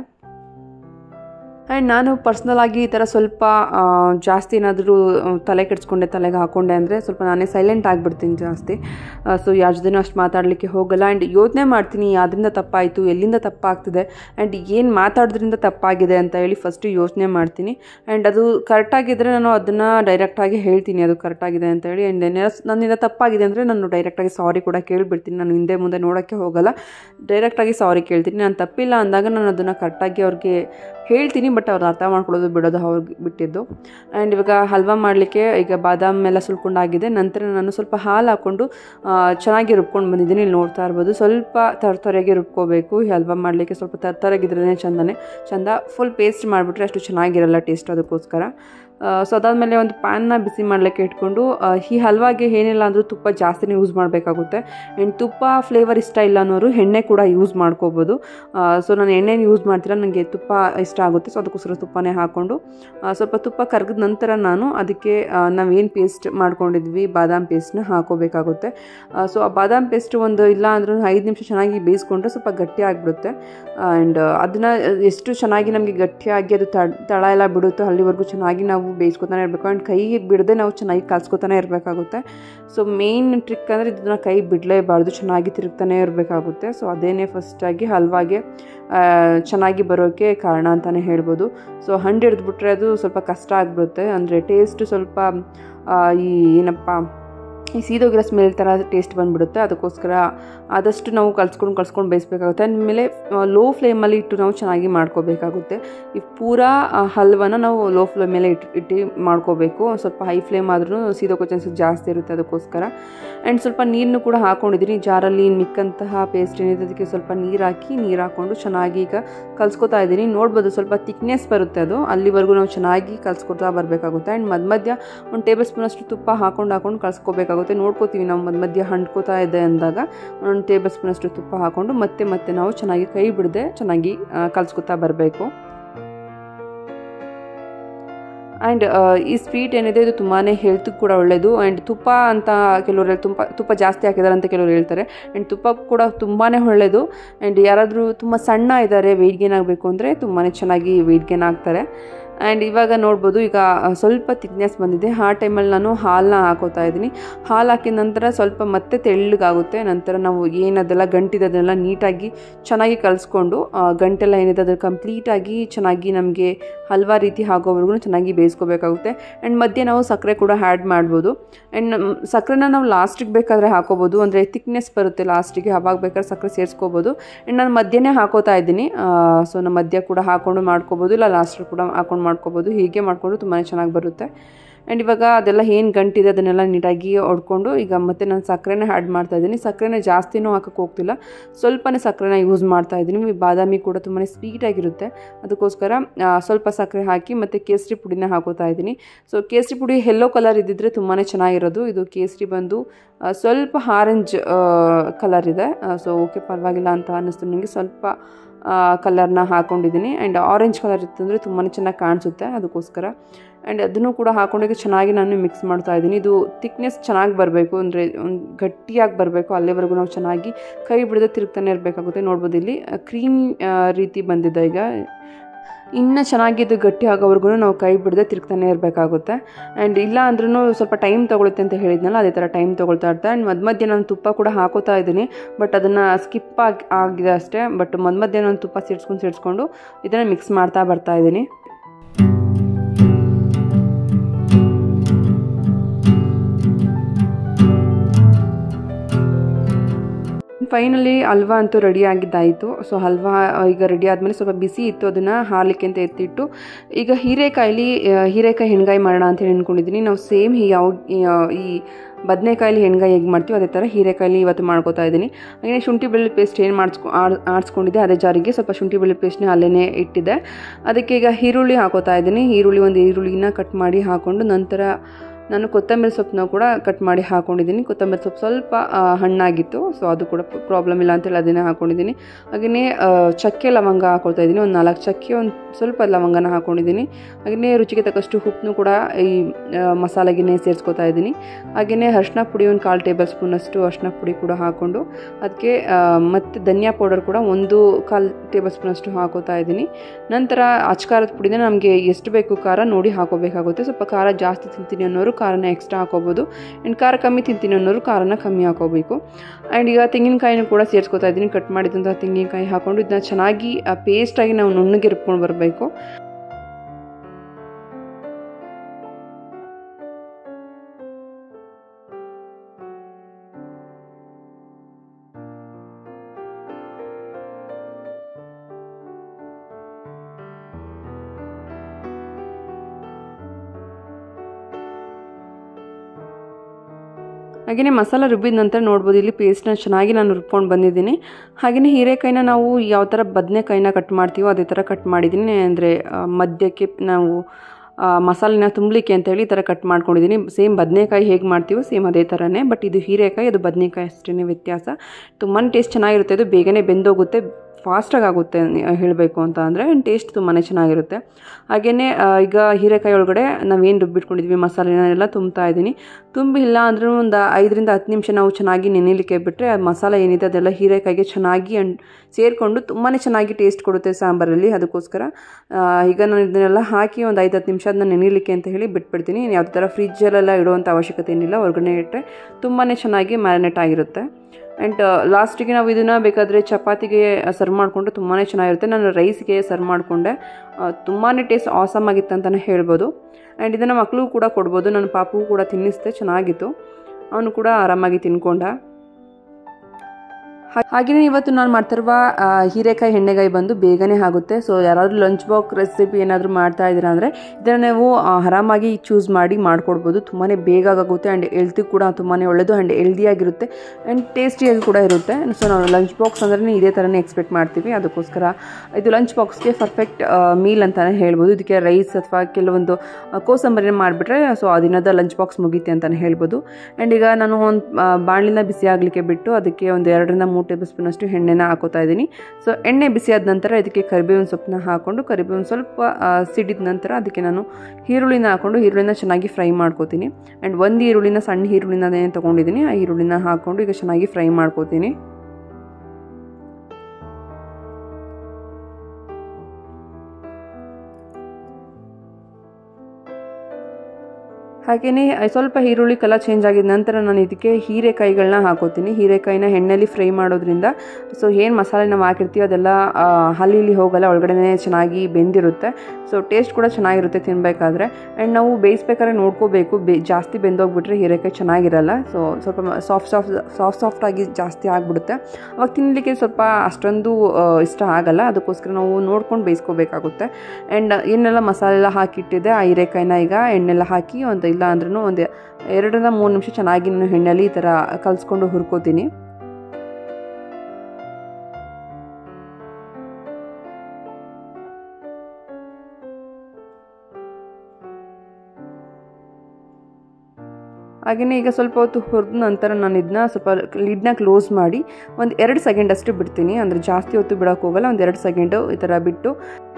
[SPEAKER 1] ಆ್ಯಂಡ್ ನಾನು ಪರ್ಸ್ನಲಾಗಿ ಈ ಥರ ಸ್ವಲ್ಪ ಜಾಸ್ತಿ ಏನಾದರೂ ತಲೆ ಕೆಡಿಸ್ಕೊಂಡೆ, ತಲೆಗೆ ಹಾಕ್ಕೊಂಡೆ ಅಂದರೆ ಸ್ವಲ್ಪ ನಾನೇ ಸೈಲೆಂಟ್ ಆಗಿಬಿಡ್ತೀನಿ ಜಾಸ್ತಿ. ಸೊ ಯಾರ ಜೊತೆನೂ ಅಷ್ಟು ಮಾತಾಡಲಿಕ್ಕೆ ಹೋಗಲ್ಲ. ಆ್ಯಂಡ್ ಯೋಚನೆ ಮಾಡ್ತೀನಿ ಯಾವುದರಿಂದ ತಪ್ಪಾಯಿತು, ಎಲ್ಲಿಂದ ತಪ್ಪಾಗ್ತಿದೆ, ಆ್ಯಂಡ್ ಏನು ಮಾತಾಡೋದ್ರಿಂದ ತಪ್ಪಾಗಿದೆ ಅಂತ ಹೇಳಿ ಫಸ್ಟು ಯೋಚನೆ ಮಾಡ್ತೀನಿ. ಆ್ಯಂಡ್ ಅದು ಕರೆಕ್ಟಾಗಿದ್ದರೆ ನಾನು ಅದನ್ನು ಡೈರೆಕ್ಟಾಗಿ ಹೇಳ್ತೀನಿ ಅದು ಕರೆಕ್ಟಾಗಿದೆ ಅಂತ ಹೇಳಿ. ಆ್ಯಂಡ್ ಏನಾರ ನನ್ನಿಂದ ತಪ್ಪಾಗಿದೆ ಅಂದರೆ ನಾನು ಡೈರೆಕ್ಟಾಗಿ ಸಾರಿ ಕೂಡ ಕೇಳಿಬಿಡ್ತೀನಿ. ನಾನು ಹಿಂದೆ ಮುಂದೆ ನೋಡೋಕ್ಕೆ ಹೋಗಲ್ಲ, ಡೈರೆಕ್ಟಾಗಿ ಸಾರಿ ಕೇಳ್ತೀನಿ. ನಾನು ತಪ್ಪಿಲ್ಲ ಅಂದಾಗ ನಾನು ಅದನ್ನು ಕರೆಕ್ಟಾಗಿ ಅವ್ರಿಗೆ ಹೇಳ್ತೀನಿ, ಬಟ್ ಅವ್ರು ಅರ್ಥ ಮಾಡ್ಕೊಳ್ಳೋದು ಬಿಡೋದು ಅವ್ರಿಗೆ ಬಿಟ್ಟಿದ್ದು. ಆ್ಯಂಡ್ ಇವಾಗ ಹಲ್ವಾ ಮಾಡಲಿಕ್ಕೆ ಈಗ ಬಾದಾಮ್ ಎಲ್ಲ ಸುಲ್ಕೊಂಡಾಗಿದೆ. ನಂತರ ನಾನು ಸ್ವಲ್ಪ ಹಾಲು ಹಾಕ್ಕೊಂಡು ಚೆನ್ನಾಗಿ ರುಬ್ಕೊಂಡು ಬಂದಿದ್ದೀನಿ. ಇಲ್ಲಿ ನೋಡ್ತಾ ಇರ್ಬೋದು, ಸ್ವಲ್ಪ ತರ್ತರೆಗೆ ರುಬ್ಕೋಬೇಕು. ಈ ಹಲ್ವಾ ಮಾಡಲಿಕ್ಕೆ ಸ್ವಲ್ಪ ತರ್ತರಾಗಿದ್ರೇ ಚಂದನೇ ಚಂದ. ಫುಲ್ ಪೇಸ್ಟ್ ಮಾಡಿಬಿಟ್ರೆ ಅಷ್ಟು ಚೆನ್ನಾಗಿರಲ್ಲ ಟೇಸ್ಟ್, ಅದಕ್ಕೋಸ್ಕರ. ಸೊ ಅದಾದಮೇಲೆ ಒಂದು ಪ್ಯಾನ್ನ ಬಿಸಿ ಮಾಡಲಿಕ್ಕೆ ಇಟ್ಕೊಂಡು ಈ ಹಲ್ವಾಗೆ ಏನಿಲ್ಲ ಅಂದರೂ ತುಪ್ಪ ಜಾಸ್ತಿನೇ ಯೂಸ್ ಮಾಡಬೇಕಾಗುತ್ತೆ. ಆ್ಯಂಡ್ ತುಪ್ಪ ಫ್ಲೇವರ್ ಇಷ್ಟ ಇಲ್ಲ ಅನ್ನೋರು ಎಣ್ಣೆ ಕೂಡ ಯೂಸ್ ಮಾಡ್ಕೋಬೋದು. ಸೊ ನಾನು ಎಣ್ಣೆನ ಯೂಸ್ ಮಾಡ್ತಿಲ್ಲ, ನನಗೆ ತುಪ್ಪ ಇಷ್ಟ ಆಗುತ್ತೆ. ಸೊ ಅದಕ್ಕೋಸ್ಕರ ತುಪ್ಪನೇ ಹಾಕ್ಕೊಂಡು ಸ್ವಲ್ಪ ತುಪ್ಪ ಕರಗಿದ ನಂತರ ನಾನು ಅದಕ್ಕೆ ನಾವೇನು ಪೇಸ್ಟ್ ಮಾಡ್ಕೊಂಡಿದ್ವಿ ಬಾದಾಮ್ ಪೇಸ್ಟ್ನ ಹಾಕೋಬೇಕಾಗುತ್ತೆ. ಸೊ ಆ ಬಾದಾಮ್ ಪೇಸ್ಟ್ ಒಂದು ಇಲ್ಲ ಅಂದರೂ ಐದು ನಿಮಿಷ ಚೆನ್ನಾಗಿ ಬೇಯಿಸ್ಕೊಂಡ್ರೆ ಸ್ವಲ್ಪ ಗಟ್ಟಿ ಆಗಿಬಿಡುತ್ತೆ. ಆ್ಯಂಡ್ ಅದನ್ನು ಎಷ್ಟು ಚೆನ್ನಾಗಿ ನಮಗೆ ಗಟ್ಟಿಯಾಗಿ ಅದು ತಳ ಎಲ್ಲ ಬಿಡುತ್ತೋ ಅಲ್ಲಿವರೆಗೂ ಚೆನ್ನಾಗಿ ನಾವು ಬೇಯಿಸ್ಕೊತಾನೆ ಇರಬೇಕು. ಆ್ಯಂಡ್ ಕೈ ಬಿಡದೆ ನಾವು ಚೆನ್ನಾಗಿ ಕಲ್ಸ್ಕೊತಾನೆ ಇರಬೇಕಾಗುತ್ತೆ. ಸೊ ಮೇನ್ ಟ್ರಿಕ್ ಅಂದರೆ ಇದನ್ನು ಕೈ ಬಿಡಲೇಬಾರ್ದು, ಚೆನ್ನಾಗಿ ತಿರುಗ್ತಾನೆ ಇರಬೇಕಾಗುತ್ತೆ. ಸೊ ಅದೇನೇ ಫಸ್ಟಾಗಿ ಹಲ್ವಾಗೆ ಚೆನ್ನಾಗಿ ಬರೋಕ್ಕೆ ಕಾರಣ ಅಂತಲೇ ಹೇಳ್ಬೋದು. ಸೊ ಹಂಡು ಹಿಡಿದ್ಬಿಟ್ರೆ ಅದು ಸ್ವಲ್ಪ ಕಷ್ಟ ಆಗಿಬಿಡುತ್ತೆ, ಅಂದರೆ ಟೇಸ್ಟು ಸ್ವಲ್ಪ ಈ ಏನಪ್ಪ ಈ ಸೀದೋಗಿರೋ ಸ್ಮೆಲ್ ಥರ ಟೇಸ್ಟ್ ಬಂದುಬಿಡುತ್ತೆ. ಅದಕ್ಕೋಸ್ಕರ ಆದಷ್ಟು ನಾವು ಕಲ್ಸ್ಕೊಂಡು ಕಲ್ಸ್ಕೊಂಡು ಬೇಯಿಸ್ಬೇಕಾಗುತ್ತೆ. ಆಮೇಲೆ ಲೋ ಫ್ಲೇಮಲ್ಲಿ ಇಟ್ಟು ನಾವು ಚೆನ್ನಾಗಿ ಮಾಡ್ಕೋಬೇಕಾಗುತ್ತೆ. ಈ ಪೂರಾ ಹಲ್ವನ ನಾವು ಲೋ ಫ್ಲೇಮ್ ಮೇಲೆ ಇಟ್ಟು ಇಟ್ಟು ಮಾಡ್ಕೋಬೇಕು. ಸ್ವಲ್ಪ ಹೈ ಫ್ಲೇಮ್ ಆದ್ರೂ ಸೀದೋಗೋ ಚಾನ್ಸಸ್ ಜಾಸ್ತಿ ಇರುತ್ತೆ, ಅದಕ್ಕೋಸ್ಕರ. ಆ್ಯಂಡ್ ಸ್ವಲ್ಪ ನೀರನ್ನು ಕೂಡ ಹಾಕ್ಕೊಂಡಿದ್ದೀನಿ. ಜಾರಲ್ಲಿ ಮಿಕ್ಕಂತಹ ಪೇಸ್ಟ್ ಏನಿದೆ ಅದಕ್ಕೆ ಸ್ವಲ್ಪ ನೀರು ಹಾಕಿ ನೀರು ಹಾಕ್ಕೊಂಡು ಚೆನ್ನಾಗಿ ಈಗ ಕಲ್ಸ್ಕೊತಾ ಇದ್ದೀನಿ. ನೋಡ್ಬೋದು ಸ್ವಲ್ಪ ತಿಕ್ನೆಸ್ ಬರುತ್ತೆ, ಅದು ಅಲ್ಲಿವರೆಗೂ ನಾವು ಚೆನ್ನಾಗಿ ಕಲ್ಸ್ಕೊತಾ ಬರಬೇಕಾಗುತ್ತೆ. ಆ್ಯಂಡ್ ಮಧ್ಯ ಮಧ್ಯ ಒಂದು ಟೇಬಲ್ ಸ್ಪೂನಷ್ಟು ತುಪ್ಪ ಹಾಕೊಂಡು ಹಾಕೊಂಡು ಕಲ್ಸ್ಕೋಬೇಕಾಗುತ್ತೆ. ನೋಡ್ಕೋತೀವಿ ನಾವು ಮಧ್ಯ ಮಧ್ಯ ಹಂಡ್ಕೋತಾ ಇದೆ ಅಂದಾಗ ಒಂದು ಟೇಬಲ್ ಸ್ಪೂನಷ್ಟು ತುಪ್ಪ ಹಾಕೊಂಡು ಮತ್ತೆ ಮತ್ತೆ ನಾವು ಚೆನ್ನಾಗಿ ಕೈ ಬಿಡದೆ ಚೆನ್ನಾಗಿ ಕಲ್ಸ್ಕೊತಾ ಬರಬೇಕು. ಆ್ಯಂಡ್ ಈ ಸ್ವೀಟ್ ಏನಿದೆ ಇದು ತುಂಬಾ ಹೆಲ್ತ್ಗೆ ಕೂಡ ಒಳ್ಳೆಯದು. ಆ್ಯಂಡ್ ತುಪ್ಪ ಅಂತ ಕೆಲವರು ತುಪ್ಪ ತುಪ್ಪ ಜಾಸ್ತಿ ಹಾಕಿದ್ದಾರೆ ಅಂತ ಕೆಲವರು ಹೇಳ್ತಾರೆ. ಆ್ಯಂಡ್ ತುಪ್ಪ ಕೂಡ ತುಂಬಾ ಒಳ್ಳೆಯದು. ಆ್ಯಂಡ್ ಯಾರಾದರೂ ತುಂಬ ಸಣ್ಣ ಇದ್ದಾರೆ, ವೆಯ್ಟ್ ಗೇನ್ ಆಗಬೇಕು ಅಂದರೆ ತುಂಬಾ ಚೆನ್ನಾಗಿ ವೆಯ್ಟ್ ಗೇನ್ ಆಗ್ತಾರೆ. ಆ್ಯಂಡ್ ಇವಾಗ ನೋಡ್ಬೋದು ಈಗ ಸ್ವಲ್ಪ ತಿಕ್ನೆಸ್ ಬಂದಿದೆ. ಆ ಟೈಮಲ್ಲಿ ನಾನು ಹಾಲನ್ನ ಹಾಕೋತಾ ಇದ್ದೀನಿ. ಹಾಲು ಹಾಕಿದ ನಂತರ ಸ್ವಲ್ಪ ಮತ್ತೆ ತೆಳ್ಳಗಾಗುತ್ತೆ. ನಂತರ ನಾವು ಏನದೆಲ್ಲ ಗಂಟಿದೆ ಅದನ್ನೆಲ್ಲ ನೀಟಾಗಿ ಚೆನ್ನಾಗಿ ಕಲಿಸ್ಕೊಂಡು ಗಂಟೆಲ್ಲ ಏನಿದೆ ಅದು ಕಂಪ್ಲೀಟಾಗಿ ಚೆನ್ನಾಗಿ ನಮಗೆ ಹಲ್ವಾ ರೀತಿ ಆಗೋವರೆಗೂ ಚೆನ್ನಾಗಿ ಬೇಯಿಸ್ಕೋಬೇಕಾಗುತ್ತೆ. ಆ್ಯಂಡ್ ಮಧ್ಯೆ ನಾವು ಸಕ್ಕರೆ ಕೂಡ ಆ್ಯಡ್ ಮಾಡ್ಬೋದು. ಆ್ಯಂಡ್ ಸಕ್ಕರೆನ ನಾವು ಲಾಸ್ಟಿಗೆ ಬೇಕಾದರೆ ಹಾಕೋಬೋದು, ಅಂದರೆ ತಿಕ್ನೆಸ್ ಬರುತ್ತೆ ಲಾಸ್ಟಿಗೆ, ಅವಾಗ ಬೇಕಾದ್ರೆ ಸಕ್ಕರೆ ಸೇರಿಸ್ಕೋಬೋದು. ಆ್ಯಂಡ್ ನಾನು ಮಧ್ಯನೇ ಹಾಕೋತಾ ಇದ್ದೀನಿ. ಸೊ ನಮ್ಮ ಮಧ್ಯ ಕೂಡ ಹಾಕ್ಕೊಂಡು ಮಾಡ್ಕೋಬೋದು, ಇಲ್ಲ ಲಾಸ್ಟ್ ಕೂಡ ಹಾಕೊಂಡು ಮಾಡ್ಕೋಬೋದು. ಹೀಗೆ ಮಾಡಿಕೊಂಡು ತುಂಬಾ ಚೆನ್ನಾಗಿ ಬರುತ್ತೆ. ಆ್ಯಂಡ್ ಇವಾಗ ಅದೆಲ್ಲ ಏನು ಗಂಟಿದೆ ಅದನ್ನೆಲ್ಲ ನೀಟಾಗಿ ಹೊಡ್ಕೊಂಡು ಈಗ ಮತ್ತೆ ನಾನು ಸಕ್ಕರೆನ ಆ್ಯಡ್ ಮಾಡ್ತಾಯಿದ್ದೀನಿ. ಸಕ್ಕರೆನ ಜಾಸ್ತಿನೂ ಹಾಕೋಕ್ಕೆ ಹೋಗ್ತಿಲ್ಲ, ಸ್ವಲ್ಪನೇ ಸಕ್ಕರೆನ ಯೂಸ್ ಮಾಡ್ತಾಯಿದ್ದೀನಿ. ಬಾದಾಮಿ ಕೂಡ ತುಂಬಾ ಸ್ವೀಟಾಗಿರುತ್ತೆ, ಅದಕ್ಕೋಸ್ಕರ ಸ್ವಲ್ಪ ಸಕ್ಕರೆ ಹಾಕಿ ಮತ್ತು ಕೇಸರಿ ಪುಡಿನ ಹಾಕೋತಾ ಇದ್ದೀನಿ. ಸೊ ಕೇಸರಿ ಪುಡಿ ಯೆಲ್ಲೋ ಕಲರ್ ಇದ್ದಿದ್ದರೆ ತುಂಬಾ ಚೆನ್ನಾಗಿರೋದು. ಇದು ಕೇಸರಿ ಬಂದು ಸ್ವಲ್ಪ ಆರೆಂಜ್ ಕಲರ್ ಇದೆ. ಸೊ ಓಕೆ ಪರವಾಗಿಲ್ಲ ಅಂತ ಅನ್ನಿಸ್ತು ನನಗೆ. ಸ್ವಲ್ಪ ಕಲರ್ನ ಹಾಕ್ಕೊಂಡಿದ್ದೀನಿ. ಆ್ಯಂಡ್ ಆರೆಂಜ್ ಕಲರ್ ಇತ್ತಂದರೆ ತುಂಬಾ ಚೆನ್ನಾಗಿ ಕಾಣಿಸುತ್ತೆ, ಅದಕ್ಕೋಸ್ಕರ. ಆ್ಯಂಡ್ ಅದನ್ನು ಕೂಡ ಹಾಕೊಂಡೋಗಿ ಚೆನ್ನಾಗಿ ನಾನು ಮಿಕ್ಸ್ ಮಾಡ್ತಾ ಇದ್ದೀನಿ. ಇದು ತಿಕ್ನೆಸ್ ಚೆನ್ನಾಗಿ ಬರಬೇಕು, ಅಂದರೆ ಒಂದು ಗಟ್ಟಿಯಾಗಿ ಬರಬೇಕು, ಅಲ್ಲಿವರೆಗೂ ನಾವು ಚೆನ್ನಾಗಿ ಕೈ ಬಿಡದೆ ತಿರುಗ್ತಾನೆ ಇರಬೇಕಾಗುತ್ತೆ. ನೋಡ್ಬೋದು ಇಲ್ಲಿ ಕ್ರೀಮ್ ರೀತಿ ಬಂದಿದೆ. ಈಗ ಇನ್ನು ಚೆನ್ನಾಗಿದ್ದು ಗಟ್ಟಿ ಆಗೋವರೆಗೂ ನಾವು ಕೈ ಬಿಡದೆ ತಿರುಗ್ತಾನೆ ಇರಬೇಕಾಗುತ್ತೆ. ಆ್ಯಂಡ್ ಇಲ್ಲ ಅಂದ್ರೂ ಸ್ವಲ್ಪ ಟೈಮ್ ತೊಗೊಳುತ್ತೆ ಅಂತ ಹೇಳಿದ್ನಲ್ಲ, ಅದೇ ಥರ ಟೈಮ್ ತೊಗೊಳ್ತಾ ಇರ್ತಾ. ಆ್ಯಂಡ್ ಮಧ್ಯ ಮಧ್ಯೆ ನಾನು ತುಪ್ಪ ಕೂಡ ಹಾಕೋತಾ ಇದ್ದೀನಿ, ಬಟ್ ಅದನ್ನು ಸ್ಕಿಪ್ ಆಗಿ ಆಗಿದೆ ಅಷ್ಟೇ. ಬಟ್ ಮಧ್ಯ ಮಧ್ಯೆ ನಾನು ತುಪ್ಪ ಸಿಡ್ಸ್ಕೊಂಡು ಸಿಡ್ಸ್ಕೊಂಡು ಇದನ್ನು ಮಿಕ್ಸ್ ಮಾಡ್ತಾ ಬರ್ತಾ ಇದ್ದೀನಿ. ಫೈನಲಿ ಹಲ್ವಾ ಅಂತೂ ರೆಡಿ ಆಗಿದ್ದಾಯಿತು. ಸೊ ಹಲ್ವಾ ಈಗ ರೆಡಿ ಆದಮೇಲೆ ಸ್ವಲ್ಪ ಬಿಸಿ ಇತ್ತು, ಅದನ್ನು ಹಾರಲಿಕ್ಕೆ ಅಂತ ಎತ್ತಿಟ್ಟು ಈಗ ಹೀರೆಕಾಯಲ್ಲಿ ಹೀರೆಕಾಯಿ ಹೆಣ್ಗಾಯಿ ಮಾಡೋಣ ಅಂತ ಹೇಳಿ ಅಂದ್ಕೊಂಡಿದ್ದೀನಿ. ನಾವು ಸೇಮ್ ಯಾವ ಈ ಬದನೆಕಾಯಲ್ಲಿ ಹೆಣ್ಗಾಯಿ ಹೇಗೆ ಮಾಡ್ತೀವಿ ಅದೇ ಥರ ಹೀರೆಕಾಯಲ್ಲಿ ಇವತ್ತು ಮಾಡ್ಕೋತಾ ಇದ್ದೀನಿ. ಹಾಗೆ ಶುಂಠಿ ಬೆಳ್ಳುಳ್ಳಿ ಪೇಸ್ಟ್ ಏನು ಮಾಡಿಸ್ಕೊ ಆಡಿಸ್ಕೊಂಡಿದ್ದೆ ಅದೇ ಜಾರಿಗೆ ಸ್ವಲ್ಪ ಶುಂಠಿ ಬೆಳ್ಳುಳ್ಳಿ ಪೇಸ್ಟ್ನ ಅಲ್ಲೇ ಇಟ್ಟಿದ್ದೆ. ಅದಕ್ಕೆ ಈಗ ಈರುಳ್ಳಿ ಹಾಕೋತಾ ಇದ್ದೀನಿ. ಈರುಳ್ಳಿ ಒಂದು ಈರುಳ್ಳಿನ ಕಟ್ ಮಾಡಿ ಹಾಕ್ಕೊಂಡು ನಂತರ ನಾನು ಕೊತ್ತಂಬರಿ ಸೊಪ್ಪನ್ನ ಕೂಡ ಕಟ್ ಮಾಡಿ ಹಾಕ್ಕೊಂಡಿದ್ದೀನಿ. ಕೊತ್ತಂಬರಿ ಸೊಪ್ಪು ಸ್ವಲ್ಪ ಹಣ್ಣಾಗಿತ್ತು, ಸೊ ಅದು ಕೂಡ ಪ್ರಾಬ್ಲಮ್ ಇಲ್ಲ ಅಂತೇಳಿ ಅದನ್ನೇ ಹಾಕ್ಕೊಂಡಿದ್ದೀನಿ. ಹಾಗೆಯೇ ಚಕ್ಕೆ ಲವಂಗ ಹಾಕ್ಕೊಳ್ತಾ ಇದ್ದೀನಿ, ಒಂದು ನಾಲ್ಕು ಚಕ್ಕೆ ಒಂದು ಸ್ವಲ್ಪ ಲವಂಗನ ಹಾಕ್ಕೊಂಡಿದ್ದೀನಿ. ಹಾಗೆಯೇ ರುಚಿಗೆ ತಕ್ಕಷ್ಟು ಉಪ್ಪನ್ನು ಕೂಡ ಈ ಮಸಾಲೆಗೆ ಸೇರಿಸ್ಕೊತಾ ಇದ್ದೀನಿ. ಹಾಗೆಯೇ ಅರಿಶಿನ ಪುಡಿ ಒಂದು ಕಾಲು ಟೇಬಲ್ ಸ್ಪೂನಷ್ಟು ಅರಿಶಿನ ಪುಡಿ ಕೂಡ ಹಾಕ್ಕೊಂಡು ಅದಕ್ಕೆ ಮತ್ತು ಧನಿಯಾ ಪೌಡರ್ ಕೂಡ ಒಂದು ಕಾಲು ಟೇಬಲ್ ಸ್ಪೂನಷ್ಟು ಹಾಕೋತಾ ಇದ್ದೀನಿ. ನಂತರ ಅಚ್ಕಾರದ ಪುಡಿನ ನಮಗೆ ಎಷ್ಟು ಬೇಕು ಖಾರ ನೋಡಿ ಹಾಕೋಬೇಕಾಗುತ್ತೆ. ಸ್ವಲ್ಪ ಖಾರ ಜಾಸ್ತಿ ತಿಂತೀನಿ ಅನ್ನೋರು ಖಾರನ ಎಕ್ಸ್ಟ್ರಾ ಹಾಕೋಬೋದು, ಆ್ಯಂಡ್ ಖಾರ ಕಮ್ಮಿ ತಿಂತೀನಿ ಅನ್ನೋರು ಖಾರನ ಕಮ್ಮಿ ಹಾಕೋಬೇಕು. ಆ್ಯಂಡ್ ಈಗ ತೆಂಗಿನಕಾಯಿನೂ ಕೂಡ ಸೇರಿಸ್ಕೊತಾ ಇದ್ದೀನಿ. ಕಟ್ ಮಾಡಿದಂಥ ತೆಂಗಿನಕಾಯಿ ಹಾಕ್ಕೊಂಡು ಇದನ್ನ ಚೆನ್ನಾಗಿ ಪೇಸ್ಟಾಗಿ ನಾವು ನುಣ್ಣಗೆ ರುಬ್ಕೊಂಡು ಬರಬೇಕು. ಹಾಗೆಯೇ ಮಸಾಲ ರುಬ್ಬಿದ ನಂತರ ನೋಡ್ಬೋದು ಇಲ್ಲಿ ಪೇಸ್ಟ್ನ ಚೆನ್ನಾಗಿ ನಾನು ರುಬ್ಕೊಂಡು ಬಂದಿದ್ದೀನಿ. ಹಾಗೆಯೇ ಹೀರೆಕಾಯಿನ ನಾವು ಯಾವ ಥರ ಬದನೆಕಾಯಿನ ಕಟ್ ಮಾಡ್ತೀವೋ ಅದೇ ಥರ ಕಟ್ ಮಾಡಿದ್ದೀನಿ. ಅಂದರೆ ಮಧ್ಯಕ್ಕೆ ನಾವು ಮಸಾಲೆನ ತುಂಬಲಿಕ್ಕೆ ಅಂತೇಳಿ ಈ ಥರ ಕಟ್ ಮಾಡ್ಕೊಂಡಿದ್ದೀನಿ. ಸೇಮ್ ಬದನೆಕಾಯಿ ಹೇಗೆ ಮಾಡ್ತೀವೋ ಸೇಮ್ ಅದೇ ಥರನೇ, ಬಟ್ ಇದು ಹೀರೆಕಾಯಿ ಅದು ಬದನೆಕಾಯಿ ಅಷ್ಟೇ ವ್ಯತ್ಯಾಸ. ತುಂಬಾ ಟೇಸ್ಟ್ ಚೆನ್ನಾಗಿರುತ್ತೆ, ಇದು ಬೇಗನೆ ಬೆಂದೋಗುತ್ತೆ, ಫಾಸ್ಟಾಗಿ ಆಗುತ್ತೆ ಹೇಳಬೇಕು ಅಂತ ಅಂದರೆ, ಟೇಸ್ಟ್ ತುಂಬಾ ಚೆನ್ನಾಗಿರುತ್ತೆ. ಹಾಗೆಯೇ ಈಗ ಹೀರೆಕಾಯಿ ಒಳಗಡೆ ನಾವೇನು ರುಬ್ಬಿಟ್ಕೊಂಡಿದ್ವಿ ಮಸಾಲೆನೆಲ್ಲ ತುಂಬ್ತಾ ಇದ್ದೀನಿ. ತುಂಬಿ ಇಲ್ಲ ಅಂದ್ರೂ ಒಂದು ಐದರಿಂದ ಹತ್ತು ನಿಮಿಷ ನಾವು ಚೆನ್ನಾಗಿ ನೆನೆಯಲಿಕ್ಕೆ ಬಿಟ್ಟರೆ ಆ ಮಸಾಲೆ ಏನಿದೆ ಅದೆಲ್ಲ ಹೀರೆಕಾಯಿಗೆ ಚೆನ್ನಾಗಿ ಅಂಡ್ ಸೇರಿಕೊಂಡು ತುಂಬಾ ಚೆನ್ನಾಗಿ ಟೇಸ್ಟ್ ಕೊಡುತ್ತೆ ಸಾಂಬಾರಲ್ಲಿ. ಅದಕ್ಕೋಸ್ಕರ ಈಗ ನಾನು ಇದನ್ನೆಲ್ಲ ಹಾಕಿ ಒಂದು ಐದು ಹತ್ತು ನಿಮಿಷ ಅದನ್ನ ನೆನೆಯಲಿಕ್ಕೆ ಅಂತ ಹೇಳಿ ಬಿಟ್ಬಿಡ್ತೀನಿ. ಯಾವುದೇ ಥರ ಫ್ರಿಜ್ಜಲ್ಲೆಲ್ಲ ಇಡುವಂಥ ಅವಶ್ಯಕತೆ ಏನಿಲ್ಲ, ಹೊರಗಡೆ ಇಟ್ಟರೆ ತುಂಬಾ ಚೆನ್ನಾಗಿ ಮ್ಯಾರಿನೇಟ್ ಆಗಿರುತ್ತೆ. ಆ್ಯಂಡ್ ಲಾಸ್ಟಿಗೆ ನಾವು ಇದನ್ನು ಬೇಕಾದರೆ ಚಪಾತಿಗೆ ಸರ್ವ್ ಮಾಡಿಕೊಂಡ್ರೆ ತುಂಬಾ ಚೆನ್ನಾಗಿರುತ್ತೆ. ನಾನು ರೈಸ್ಗೆ ಸರ್ವ್ ಮಾಡಿಕೊಂಡೆ, ತುಂಬಾ ಟೇಸ್ಟ್ ಆಸಮ್ ಆಗಿತ್ತು ಅಂತಲೇ ಹೇಳ್ಬೋದು. ಆ್ಯಂಡ್ ಇದನ್ನು ಮಕ್ಕಳಿಗೂ ಕೂಡ ಕೊಡ್ಬೋದು. ನನ್ನ ಪಾಪಗೂ ಕೂಡ ತಿನ್ನಿಸ್ದೆ, ಚೆನ್ನಾಗಿತ್ತು, ಅವನು ಕೂಡ ಆರಾಮಾಗಿ ತಿನ್ಕೊಂಡ. ಹಾಗೆಯೇ ಇವತ್ತು ನಾನು ಮಾಡ್ತಿರುವ ಹೀರೆಕಾಯಿ ಎಣ್ಣೆಗಾಯಿ ಬಂದು ಬೇಗನೆ ಆಗುತ್ತೆ. ಸೊ ಯಾರಾದರೂ ಲಂಚ್ ಬಾಕ್ಸ್ ರೆಸಿಪಿ ಏನಾದರೂ ಮಾಡ್ತಾ ಇದ್ದೀರಾ ಅಂದರೆ ಇದನ್ನು ನೀವು ಆರಾಮಾಗಿ ಚೂಸ್ ಮಾಡಿ ಮಾಡಿಕೊಡ್ಬೋದು. ತುಂಬಾ ಬೇಗ ಆಗುತ್ತೆ ಆ್ಯಂಡ್ ಹೆಲ್ತಿಗೆ ಕೂಡ ತುಂಬಾ ಒಳ್ಳೆಯದು ಆ್ಯಂಡ್ ಹೆಲ್ದಿಯಾಗಿರುತ್ತೆ ಆ್ಯಂಡ್ ಟೇಸ್ಟಿಯಾಗಿ ಕೂಡ ಇರುತ್ತೆ. ಸೊ ನಾವು ಲಂಚ್ ಬಾಕ್ಸ್ ಅಂದ್ರೆ ಇದೇ ಥರನೇ ಎಕ್ಸ್ಪೆಕ್ಟ್ ಮಾಡ್ತೀವಿ. ಅದಕ್ಕೋಸ್ಕರ ಇದು ಲಂಚ್ ಬಾಕ್ಸ್ಗೆ ಪರ್ಫೆಕ್ಟ್ ಮೀಲ್ ಅಂತಲೇ ಹೇಳ್ಬೋದು. ಇದಕ್ಕೆ ರೈಸ್ ಅಥವಾ ಕೆಲವೊಂದು ಕೋಸಂಬರಿನ ಮಾಡಿಬಿಟ್ರೆ ಸೊ ಆ ದಿನದ ಲಂಚ್ ಬಾಕ್ಸ್ ಮುಗೀತೆ ಅಂತಲೇ ಹೇಳ್ಬೋದು. ಆ್ಯಂಡ್ ಈಗ ನಾನು ಒಂದು ಬಾಣಲಿನ ಬಿಸಿ ಆಗಲಿಕ್ಕೆ ಬಿಟ್ಟು ಅದಕ್ಕೆ ಒಂದು ಎರಡರಿಂದ ಮೂರು ಟೇಬಲ್ ಸ್ಪೂನಷ್ಟು ಎಣ್ಣೆನ ಹಾಕೋತಾ ಇದ್ದೀನಿ. ಸೊ ಎಣ್ಣೆ ಬಿಸಿಯಾದ ನಂತರ ಇದಕ್ಕೆ ಕರಿಬೇವಿನ ಸೊಪ್ಪನ್ನ ಹಾಕ್ಕೊಂಡು ಕರಿಬೇವಿನ ಸ್ವಲ್ಪ ಸಿಡಿದ ನಂತರ ಅದಕ್ಕೆ ನಾನು ಈರುಳ್ಳಿನ ಹಾಕ್ಕೊಂಡು ಈರುಳ್ಳಿನ ಚೆನ್ನಾಗಿ ಫ್ರೈ ಮಾಡ್ಕೋತೀನಿ. ಆ್ಯಂಡ್ ಒಂದು ಈರುಳ್ಳಿನ ಸಣ್ಣ ಈರುಳ್ಳಿನ ಏನು ತೊಗೊಂಡಿದ್ದೀನಿ ಆ ಈರುಳ್ಳಿನ ಹಾಕ್ಕೊಂಡು ಈಗ ಚೆನ್ನಾಗಿ ಫ್ರೈ ಮಾಡ್ಕೋತೀನಿ. ಹಾಗೆಯೇ ಸ್ವಲ್ಪ ಈರುಳ್ಳಿ ಕಲರ್ ಚೇಂಜ್ ಆಗಿದ ನಂತರ ನಾನು ಇದಕ್ಕೆ ಹೀರೆಕಾಯಿಗಳನ್ನ ಹಾಕೋತೀನಿ. ಹೀರೆಕಾಯಿನ ಎಣ್ಣೆಯಲ್ಲಿ ಫ್ರೈ ಮಾಡೋದ್ರಿಂದ ಸೊ ಏನು ಮಸಾಲೆ ನಾವು ಹಾಕಿರ್ತೀವಿ ಅದೆಲ್ಲ ಹಲ್ಲಿಲಿ ಹೋಗಲ್ಲ, ಒಳಗಡೆ ಚೆನ್ನಾಗಿ ಬೆಂದಿರುತ್ತೆ. ಸೊ ಟೇಸ್ಟ್ ಕೂಡ ಚೆನ್ನಾಗಿರುತ್ತೆ ತಿನ್ನಬೇಕಾದ್ರೆ. ಆ್ಯಂಡ್ ನಾವು ಬೇಯಿಸ್ಬೇಕಾದ್ರೆ ನೋಡ್ಕೋಬೇಕು, ಬೇ ಜಾಸ್ತಿ ಬೆಂದೋಗ್ಬಿಟ್ರೆ ಹೀರೆಕಾಯಿ ಚೆನ್ನಾಗಿರಲ್ಲ. ಸೊ ಸ್ವಲ್ಪ ಸಾಫ್ಟ್ ಸಾಫ್ಟ್ ಸಾಫ್ಟ್ ಸಾಫ್ಟಾಗಿ ಜಾಸ್ತಿ ಆಗಿಬಿಡುತ್ತೆ, ಅವಾಗ ತಿನ್ನಲಿಕ್ಕೆ ಸ್ವಲ್ಪ ಅಷ್ಟೊಂದು ಇಷ್ಟ ಆಗಲ್ಲ. ಅದಕ್ಕೋಸ್ಕರ ನಾವು ನೋಡ್ಕೊಂಡು ಬೇಯಿಸ್ಕೋಬೇಕಾಗುತ್ತೆ. ಆ್ಯಂಡ್ ಏನೆಲ್ಲ ಮಸಾಲೆ ಎಲ್ಲ ಹಾಕಿಟ್ಟಿದೆ ಆ ಹೀರೆಕಾಯಿನ ಈಗ ಎಣ್ಣೆಲ್ಲ ಹಾಕಿ ಒಂದು ಇಲ್ಲ ಅಂದ್ರೂ ಒಂದು ಎರಡರಿಂದ ಮೂರು ನಿಮಿಷ ಚೆನ್ನಾಗಿ ನಾನು ಎಣ್ಣೆಯಲ್ಲಿ ಈ ಥರ ಕಲಿಸ್ಕೊಂಡು ಹುರ್ಕೋತೀನಿ. ಹಾಗೆಯೇ ಈಗ ಸ್ವಲ್ಪ ಹೊತ್ತು ಹುರಿದ ನಂತರ ನಾನು ಇದನ್ನ ಸ್ವಲ್ಪ ಲಿಡ್ನ ಕ್ಲೋಸ್ ಮಾಡಿ ಒಂದು ಎರಡು ಸೆಕೆಂಡ್ ಅಷ್ಟು ಬಿಡ್ತೀನಿ. ಅಂದರೆ ಜಾಸ್ತಿ ಹೊತ್ತು ಬಿಡೋಕೆ ಹೋಗಲ್ಲ, ಒಂದು ಎರಡು ಸೆಕೆಂಡು ಈ ಥರ ಬಿಟ್ಟು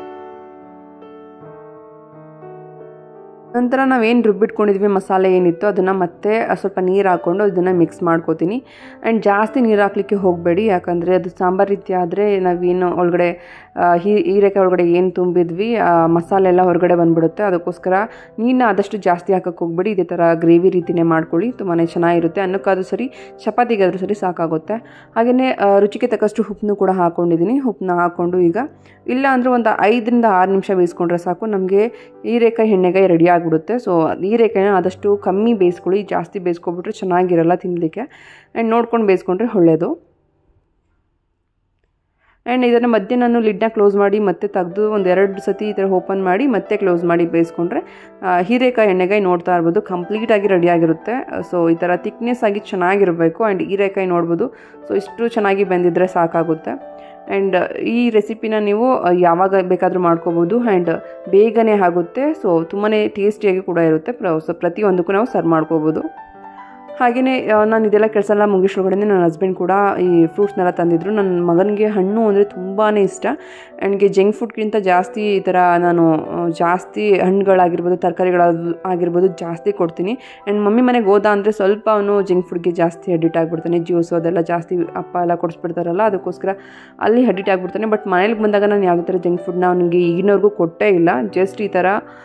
[SPEAKER 1] ನಂತರ ನಾವೇನು ರುಬ್ಬಿಟ್ಕೊಂಡಿದ್ವಿ ಮಸಾಲೆ ಏನಿತ್ತು ಅದನ್ನು ಮತ್ತೆ ಸ್ವಲ್ಪ ನೀರು ಹಾಕ್ಕೊಂಡು ಇದನ್ನು ಮಿಕ್ಸ್ ಮಾಡ್ಕೋತೀನಿ. ಆ್ಯಂಡ್ ಜಾಸ್ತಿ ನೀರು ಹಾಕ್ಲಿಕ್ಕೆ ಹೋಗಬೇಡಿ, ಯಾಕಂದರೆ ಅದು ಸಾಂಬಾರು ರೀತಿ ಆದರೆ ನಾವೇನು ಒಳಗಡೆ ಹೀ ಹೀರೆಕಾಯಿ ಒಳಗಡೆ ಏನು ತುಂಬಿದ್ವಿ ಮಸಾಲೆ ಎಲ್ಲ ಹೊರಗಡೆ ಬಂದುಬಿಡುತ್ತೆ. ಅದಕ್ಕೋಸ್ಕರ ನೀರನ್ನ ಆದಷ್ಟು ಜಾಸ್ತಿ ಹಾಕೋಕ್ಕೆ ಹೋಗಬೇಡಿ, ಇದೇ ಥರ ಗ್ರೇವಿ ರೀತಿಯೇ ಮಾಡ್ಕೊಳ್ಳಿ, ತುಂಬಾ ಚೆನ್ನಾಗಿರುತ್ತೆ. ಅನ್ನಕ್ಕಾದ್ರೂ ಸರಿ ಚಪಾತಿಗಾದ್ರೂ ಸರಿ ಸಾಕಾಗುತ್ತೆ. ಹಾಗೆಯೇ ರುಚಿಗೆ ತಕ್ಕಷ್ಟು ಉಪ್ಪನ್ನು ಕೂಡ ಹಾಕ್ಕೊಂಡಿದ್ದೀನಿ. ಉಪ್ಪನ್ನ ಹಾಕ್ಕೊಂಡು ಈಗ ಇಲ್ಲ ಅಂದರೆ ಒಂದು ಐದರಿಂದ ಆರು ನಿಮಿಷ ಬೇಯಿಸ್ಕೊಂಡ್ರೆ ಸಾಕು, ನಮಗೆ ಹೀರೆಕಾಯಿ ಎಣ್ಣೆಗಾಯಿ ರೆಡಿ ಆಗಿಬಿಡುತ್ತೆ. ಸೊ ಹೀರೆಕಾಯಿನ ಆದಷ್ಟು ಕಮ್ಮಿ ಬೇಯಿಸ್ಕೊಳ್ಳಿ, ಜಾಸ್ತಿ ಬೇಯಿಸ್ಕೊಬಿಟ್ರೆ ಚೆನ್ನಾಗಿರಲ್ಲ ತಿನ್ನಲಿಕ್ಕೆ. ಆ್ಯಂಡ್ ನೋಡ್ಕೊಂಡು ಬೇಯಿಸ್ಕೊಂಡ್ರೆ ಒಳ್ಳೆಯದು. ಆ್ಯಂಡ್ ಇದನ್ನು ಮಧ್ಯೆ ನಾನು ಲಿಡ್ನ ಕ್ಲೋಸ್ ಮಾಡಿ ಮತ್ತೆ ತೆಗೆದು ಒಂದು ಎರಡು ಸತಿ ಈ ಥರ ಓಪನ್ ಮಾಡಿ ಮತ್ತೆ ಕ್ಲೋಸ್ ಮಾಡಿ ಬೇಯಿಸ್ಕೊಂಡ್ರೆ ಹೀರೆಕಾಯಿ ಎಣ್ಣೆಗಾಯಿ ನೋಡ್ತಾ ಇರ್ಬೋದು ಕಂಪ್ಲೀಟಾಗಿ ರೆಡಿಯಾಗಿರುತ್ತೆ. ಸೊ ಈ ಥರ ಥಿಕ್ನೆಸ್ ಆಗಿ ಚೆನ್ನಾಗಿರಬೇಕು. ಆ್ಯಂಡ್ ಹೀರೆಕಾಯಿ ನೋಡ್ಬೋದು. ಸೊ ಇಷ್ಟು ಚೆನ್ನಾಗಿ ಬೆಂದಿದ್ರೆ ಸಾಕಾಗುತ್ತೆ. ಆ್ಯಂಡ್ ಈ ರೆಸಿಪಿನ ನೀವು ಯಾವಾಗ ಬೇಕಾದರೂ ಮಾಡ್ಕೋಬೋದು. ಆ್ಯಂಡ್ ಬೇಗನೆ ಆಗುತ್ತೆ. ಸೊ ತುಂಬಾ ಟೇಸ್ಟಿಯಾಗಿ ಕೂಡ ಇರುತ್ತೆ. ಸೊ ಪ್ರತಿಯೊಂದಕ್ಕೂ ನಾವು ಸರ್ವ್ ಮಾಡ್ಕೋಬೋದು. ಹಾಗೆಯೇ ನಾನು ಇದೆಲ್ಲ ಕೆಲಸ ಎಲ್ಲ ಮುಗಿಸೊಳಗಡೆ ನನ್ನ ಹಸ್ಬೆಂಡ್ ಕೂಡ ಈ ಫ್ರೂಟ್ಸ್ನೆಲ್ಲ ತಂದಿದ್ರು. ನನ್ನ ಮಗನಿಗೆ ಹಣ್ಣು ಅಂದರೆ ತುಂಬಾ ಇಷ್ಟ. ನನಗೆ ಜಂಕ್ ಫುಡ್ಗಿಂತ ಜಾಸ್ತಿ ಈ ಥರ ನಾನು ಜಾಸ್ತಿ ಹಣ್ಣುಗಳಾಗಿರ್ಬೋದು ತರಕಾರಿಗಳ ಆಗಿರ್ಬೋದು ಜಾಸ್ತಿ ಕೊಡ್ತೀನಿ. ಆ್ಯಂಡ್ ಮಮ್ಮಿ ಮನೆಗೆ ಹೋದ ಅಂದರೆ ಸ್ವಲ್ಪ ಅವನು ಜಂಕ್ ಫುಡ್ಗೆ ಜಾಸ್ತಿ ಅಡಿಕ್ಟ್ ಆಗಿಬಿಡ್ತಾನೆ. ಜ್ಯೂಸು ಅದೆಲ್ಲ ಜಾಸ್ತಿ ಅಪ್ಪ ಎಲ್ಲ ಕೊಡಿಸ್ಬಿಡ್ತಾರಲ್ಲ, ಅದಕ್ಕೋಸ್ಕರ ಅಲ್ಲಿ ಅಡಿಕ್ಟ್ ಆಗಿಬಿಡ್ತಾನೆ. ಬಟ್ ಮನೇಲಿ ಬಂದಾಗ ನಾನು ಯಾವುದೇ ಥರ ಜಂಕ್ ಫುಡ್ನ ಅವನಿಗೆ ಈಗಿನವರೆಗೂ ಕೊಟ್ಟೇ ಇಲ್ಲ. ಜಸ್ಟ್ ಈ ಥರ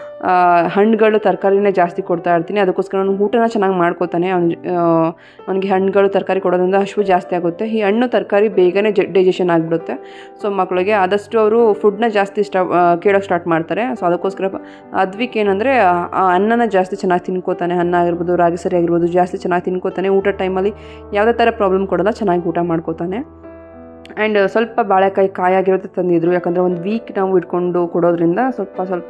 [SPEAKER 1] ಹಣ್ಣುಗಳು ತರಕಾರಿನೇ ಜಾಸ್ತಿ ಕೊಡ್ತಾ ಇರ್ತೀನಿ. ಅದಕ್ಕೋಸ್ಕರ ಅವನು ಊಟನ ಚೆನ್ನಾಗಿ ಮಾಡ್ಕೋತಾನೆ. ಅವ್ನು ಅವನಿಗೆ ಹಣ್ಣುಗಳು ತರಕಾರಿ ಕೊಡೋದ್ರಿಂದ ಹಸಿವು ಜಾಸ್ತಿ ಆಗುತ್ತೆ. ಈ ಹಣ್ಣು ತರಕಾರಿ ಬೇಗನೆ ಜ ಡೈಜೆಷನ್ ಆಗಿಬಿಡುತ್ತೆ. ಸೊ ಮಕ್ಕಳಿಗೆ ಆದಷ್ಟು ಅವರು ಫುಡ್ನ ಜಾಸ್ತಿ ಇಷ್ಟ ಕೇಳೋಕ್ಕೆ ಸ್ಟಾರ್ಟ್ ಮಾಡ್ತಾರೆ. ಸೊ ಅದಕ್ಕೋಸ್ಕರ ಅದ್ವಿಕ್ ಏನಂದರೆ ಅನ್ನನ ಜಾಸ್ತಿ ಚೆನ್ನಾಗಿ ತಿನ್ಕೋತಾನೆ. ಅನ್ನ ಆಗಿರ್ಬೋದು ರಾಗಿ ಸರಿ ಆಗಿರ್ಬೋದು ಜಾಸ್ತಿ ಚೆನ್ನಾಗಿ ತಿನ್ಕೋತಾನೆ. ಊಟ ಟೈಮಲ್ಲಿ ಯಾವುದೇ ಥರ ಪ್ರಾಬ್ಲಮ್ ಕೊಡೋಲ್ಲ, ಚೆನ್ನಾಗಿ ಊಟ ಮಾಡ್ಕೋತಾನೆ. ಆ್ಯಂಡ್ ಸ್ವಲ್ಪ ಬಾಳೆಕಾಯಿ ಕಾಯಾಗಿರುತ್ತೆ ತಂದಿದ್ರು. ಯಾಕಂದರೆ ಒಂದು ವೀಕ್ ನಾವು ಇಟ್ಕೊಂಡು ಕೊಡೋದ್ರಿಂದ ಸ್ವಲ್ಪ ಸ್ವಲ್ಪ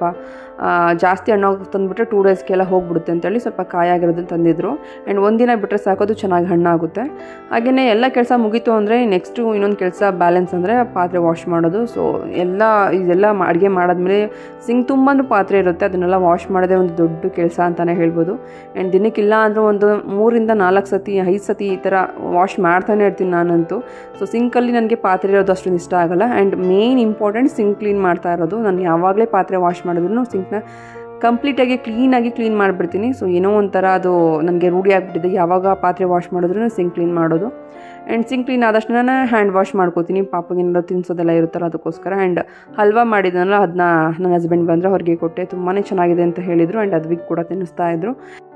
[SPEAKER 1] ಜಾಸ್ತಿ ಹಣ್ಣು ತಂದುಬಿಟ್ರೆ ಟೂ ಡೇಸ್ಗೆಲ್ಲ ಹೋಗ್ಬಿಡುತ್ತೆ ಅಂತೇಳಿ ಸ್ವಲ್ಪ ಕಾಯಾಗಿರೋದನ್ನು ತಂದಿದ್ರು. ಆ್ಯಂಡ್ ಒಂದಿನ ಬಿಟ್ಟರೆ ಸಾಕೋದು ಚೆನ್ನಾಗಿ ಹಣ್ಣಾಗುತ್ತೆ. ಹಾಗೆಯೇ ಎಲ್ಲ ಕೆಲಸ ಮುಗೀತು ಅಂದರೆ ನೆಕ್ಸ್ಟು ಇನ್ನೊಂದು ಕೆಲಸ ಬ್ಯಾಲೆನ್ಸ್ ಅಂದರೆ ಪಾತ್ರೆ ವಾಶ್ ಮಾಡೋದು. ಸೊ ಎಲ್ಲ ಇದೆಲ್ಲ ಅಡುಗೆ ಮಾಡಾದ್ಮೇಲೆ ಸಿಂಕ್ ತುಂಬಾ ಪಾತ್ರೆ ಇರುತ್ತೆ. ಅದನ್ನೆಲ್ಲ ವಾಶ್ ಮಾಡೋದೇ ಒಂದು ದೊಡ್ಡ ಕೆಲಸ ಅಂತಲೇ ಹೇಳ್ಬೋದು. ಆ್ಯಂಡ್ ದಿನಕ್ಕಿಲ್ಲ ಅಂದರೂ ಒಂದು ಮೂರಿಂದ ನಾಲ್ಕು ಸತಿ ಐದು ಸತಿ ಈ ಥರ ವಾಶ್ ಮಾಡ್ತಾನೆ ಇರ್ತೀನಿ ನಾನಂತೂ. ಸೊ ಸಿಂಕಲ್ಲಿ ನನಗೆ ಪಾತ್ರೆ ಇರೋದು ಅಷ್ಟೊಂದು ಇಷ್ಟ ಆಗೋಲ್ಲ. And main important sink clean ಮಾಡ್ತಾ ಇರೋದು. ನಾನು ಯಾವಾಗಲೇ ಪಾತ್ರೆ ವಾಶ್ ಮಾಡಿದ್ರು ಸಿಂಕ್ನ ಕಂಪ್ಲೀಟಾಗಿ ಕ್ಲೀನಾಗಿ ಕ್ಲೀನ್ ಮಾಡಿಬಿಡ್ತೀನಿ. ಸೊ ಏನೋ ಒಂಥರ ಅದು ನನಗೆ ರೂಢಿ ಆಗಿಬಿಟ್ಟಿದೆ. ಯಾವಾಗ ಪಾತ್ರೆ ವಾಶ್ ಮಾಡಿದ್ರು ಸಿಂಕ್ ಕ್ಲೀನ್ ಮಾಡೋದು. ಆ್ಯಂಡ್ ಸಿಂಕ್ ಕ್ಲೀನ್ ಆದಷ್ಟು ನಾನು ಹ್ಯಾಂಡ್ ವಾಶ್ ಮಾಡ್ಕೋತೀನಿ. ಪಾಪಗೇನಾದ್ರು ತಿನ್ನಿಸೋದೆಲ್ಲ ಇರುತ್ತಲ್ಲ ಅದಕ್ಕೋಸ್ಕರ. ಆ್ಯಂಡ್ ಹಲ್ವಾ ಮಾಡಿದ್ನಲ್ಲ ಅದನ್ನ ನನ್ನ ಹಸ್ಬೆಂಡ್ ಬಂದರೆ ಹೊರಗೆ ಕೊಟ್ಟೆ. ತುಂಬಾ ಚೆನ್ನಾಗಿದೆ ಅಂತ ಹೇಳಿದರು. ಆ್ಯಂಡ್ ಅದಕ್ಕೆ ಕೂಡ ತಿನ್ನಿಸ್ತಾ ಇದ್ರು.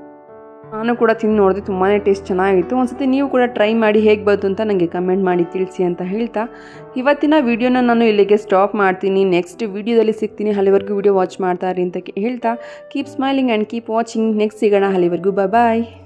[SPEAKER 1] ನಾನು ಕೂಡ ತಿಂದು ನೋಡಿದೆ, ತುಂಬಾ ಟೇಸ್ಟ್ ಚೆನ್ನಾಗಿತ್ತು. ಒಂದ್ಸತಿ ನೀವು ಕೂಡ ಟ್ರೈ ಮಾಡಿ ಹೇಗೆ ಬಂತು ಅಂತ ನನಗೆ ಕಮೆಂಟ್ ಮಾಡಿ ತಿಳಿಸಿ ಅಂತ ಹೇಳ್ತಾ ಇವತ್ತಿನ ವೀಡಿಯೋನ ನಾನು ಇಲ್ಲಿಗೆ ಸ್ಟಾಪ್ ಮಾಡ್ತೀನಿ. ನೆಕ್ಸ್ಟ್ ವೀಡಿಯೋದಲ್ಲಿ ಸಿಗ್ತೀನಿ. ಅಲ್ಲಿವರೆಗೂ ವೀಡಿಯೋ ವಾಚ್ ಮಾಡ್ತಾ ಇರಿ ಅಂತ ಹೇಳ್ತಾ keep smiling and keep watching. Next ಸಿಗೋಣ. ಅಲ್ಲಿವರೆಗೂ ಬಾಯ್ ಬಾಯ್.